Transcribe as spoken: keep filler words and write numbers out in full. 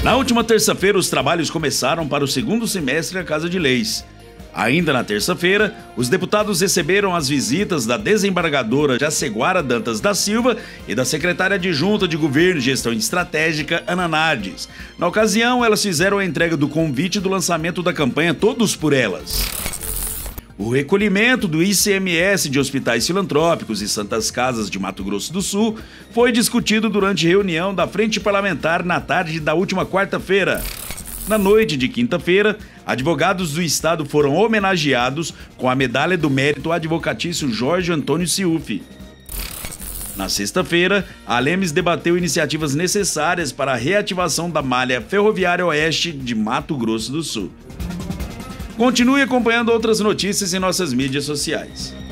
Na última terça-feira, os trabalhos começaram para o segundo semestre da Casa de Leis. Ainda na terça-feira, os deputados receberam as visitas da desembargadora Jaceguara Dantas da Silva e da secretária adjunta de Governo e Gestão Estratégica, Ana Nardes. Na ocasião, elas fizeram a entrega do convite do lançamento da campanha Todos por Elas. O recolhimento do I C M S de hospitais filantrópicos e santas casas de Mato Grosso do Sul foi discutido durante reunião da Frente Parlamentar na tarde da última quarta-feira. Na noite de quinta-feira, advogados do Estado foram homenageados com a Medalha do Mérito Advocatício Jorge Antônio Ciufi. Na sexta-feira, a Lemes debateu iniciativas necessárias para a reativação da malha ferroviária oeste de Mato Grosso do Sul. Continue acompanhando outras notícias em nossas mídias sociais.